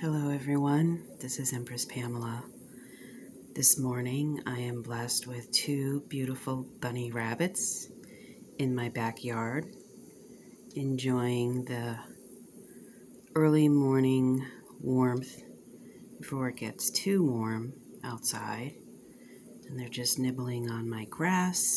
Hello everyone, this is Empress Pamela. This morning I am blessed with two beautiful bunny rabbits in my backyard, enjoying the early morning warmth before it gets too warm outside. And they're just nibbling on my grass,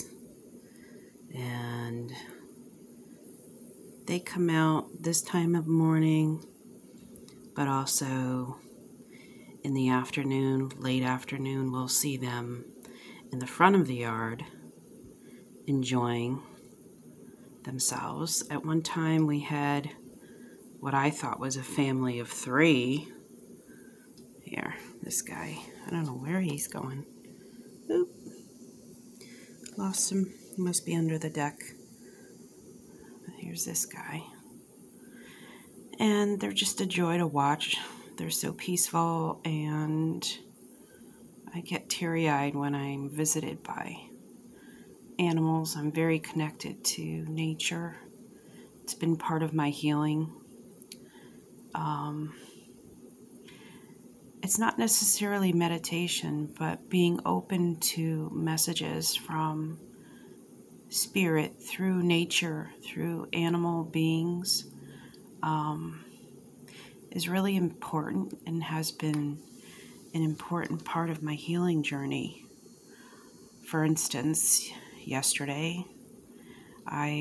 and they come out this time of morning, but also in the afternoon, late afternoon, we'll see them in the front of the yard enjoying themselves. At one time we had what I thought was a family of three. Here, this guy, I don't know where he's going. Oop, lost him. He must be under the deck. Here's this guy. And they're just a joy to watch. They're so peaceful, and I get teary-eyed when I'm visited by animals. I'm very connected to nature. It's been part of my healing. It's not necessarily meditation, but being open to messages from spirit through nature, through animal beings, is really important and has been an important part of my healing journey. For instance, yesterday I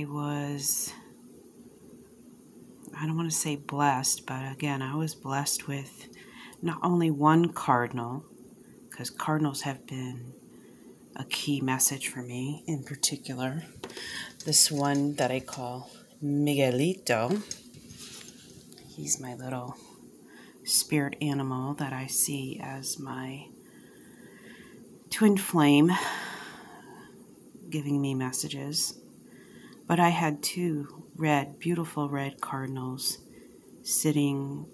don't want to say blessed, but again, I was blessed with not only one cardinal, because cardinals have been a key message for me in particular. This one that I call Miguelito. He's my little spirit animal that I see as my twin flame giving me messages. But I had two beautiful red cardinals sitting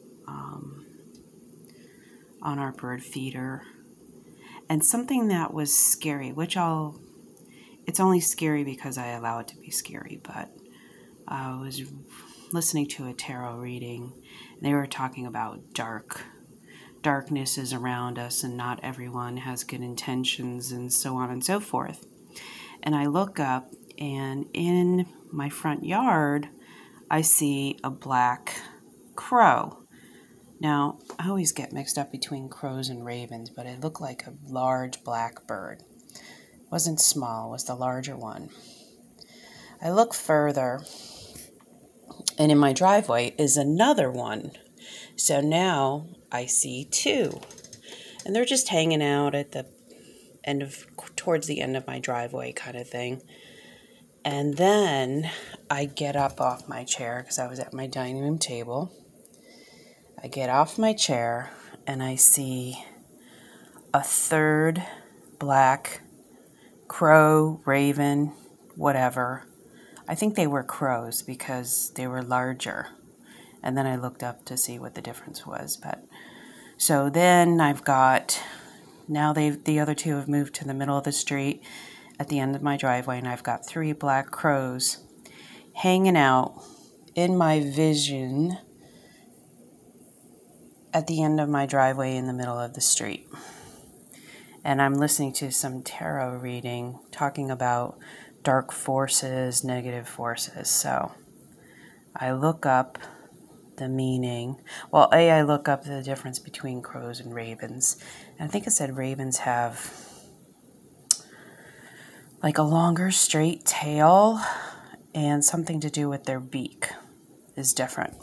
on our bird feeder. And something that was scary, it's only scary because I allow it to be scary, but I was listening to a tarot reading, and they were talking about darkness is around us, and not everyone has good intentions, and so on and so forth. And I look up, and in my front yard, I see a black crow. Now, I always get mixed up between crows and ravens, but it looked like a large black bird. It wasn't small, it was the larger one. I look further, and in my driveway is another one. So now I see two. And they're just hanging out at the towards the end of my driveway kind of thing. And then I get up off my chair because I was at my dining room table. I get off my chair and I see a third black crow, raven, whatever. I think they were crows because they were larger. And then I looked up to see what the difference was. So then the other two have moved to the middle of the street at the end of my driveway, and I've got three black crows hanging out in my vision at the end of my driveway in the middle of the street. And I'm listening to some tarot reading talking about dark forces, negative forces. So I look up the meaning. Well, I look up the difference between crows and ravens. And I think it said ravens have like a longer straight tail, and something to do with their beak is different.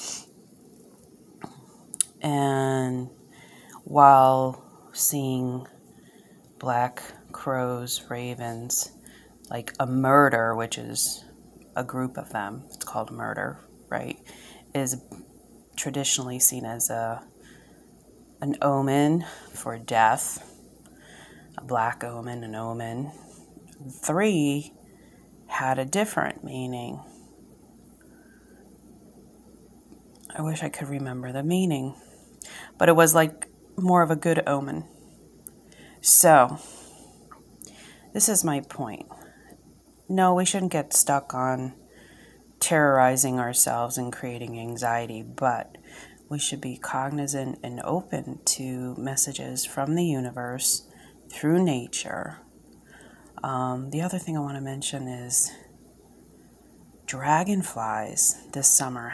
And while seeing black crows, ravens, like a murder, which is a group of them, it's called a murder, right, is traditionally seen as an omen for death, a black omen, an omen. Three had a different meaning. I wish I could remember the meaning, but it was like more of a good omen. So, this is my point. No, we shouldn't get stuck on terrorizing ourselves and creating anxiety, but we should be cognizant and open to messages from the universe through nature. The other thing I want to mention is dragonflies this summer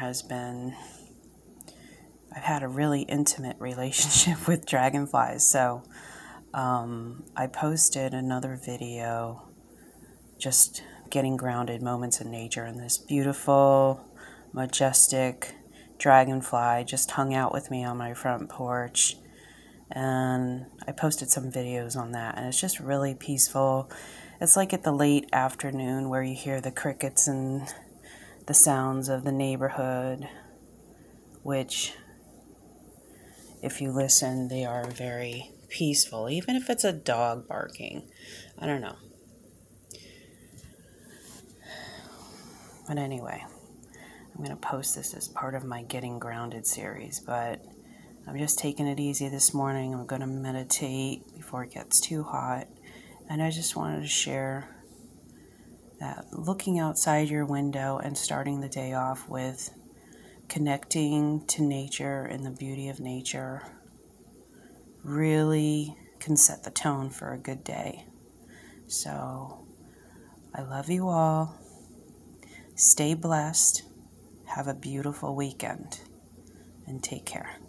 I've had a really intimate relationship with dragonflies. So I posted another video just getting grounded moments in nature, and this beautiful, majestic dragonfly just hung out with me on my front porch, and I posted some videos on that, and it's just really peaceful. It's like at the late afternoon where you hear the crickets and the sounds of the neighborhood, which, if you listen, they are very peaceful, even if it's a dog barking. I don't know. But anyway, I'm going to post this as part of my Getting Grounded series, but I'm just taking it easy this morning. I'm going to meditate before it gets too hot, and I just wanted to share that looking outside your window and starting the day off with connecting to nature and the beauty of nature really can set the tone for a good day. So I love you all. Stay blessed. Have a beautiful weekend, and take care.